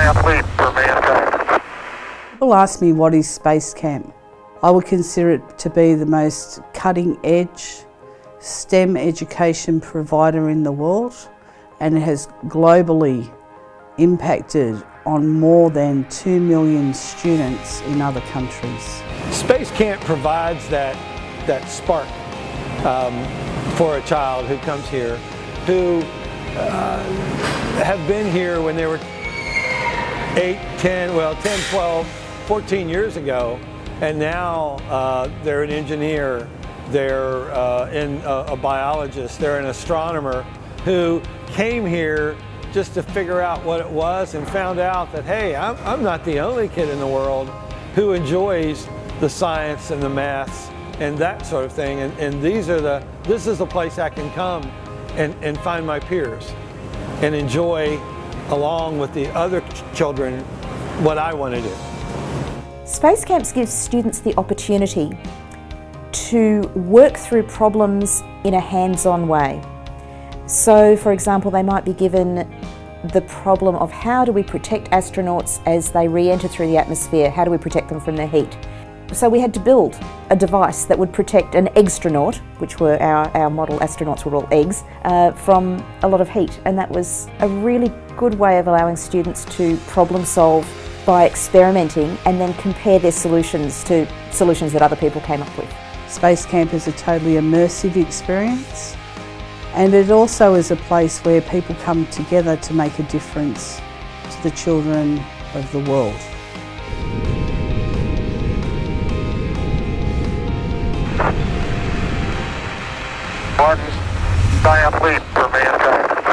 lead for mankind. People ask me what is Space Camp. I would consider it to be the most cutting-edge STEM education provider in the world, and it has globally impacted on more than 2 million students in other countries. Space Camp provides that spark for a child who comes here, who have been here when they were 8, 10, 12, 14 years ago, and now they're an engineer, they're a biologist, they're an astronomer who came here just to figure out what it was and found out that, hey, I'm not the only kid in the world who enjoys the science and the maths and that sort of thing. And this is the place I can come and find my peers and enjoy, along with the other children, what I want to do. Space Camps gives students the opportunity to work through problems in a hands-on way. So, for example, they might be given the problem of how do we protect astronauts as they re-enter through the atmosphere, how do we protect them from the heat. So we had to build a device that would protect an eggstronaut, which were our model astronauts were all eggs, from a lot of heat. And that was a really good way of allowing students to problem solve by experimenting and then compare their solutions to solutions that other people came up with. Space Camp is a totally immersive experience, and it also is a place where people come together to make a difference to the children of the world. Martin, lead for mankind.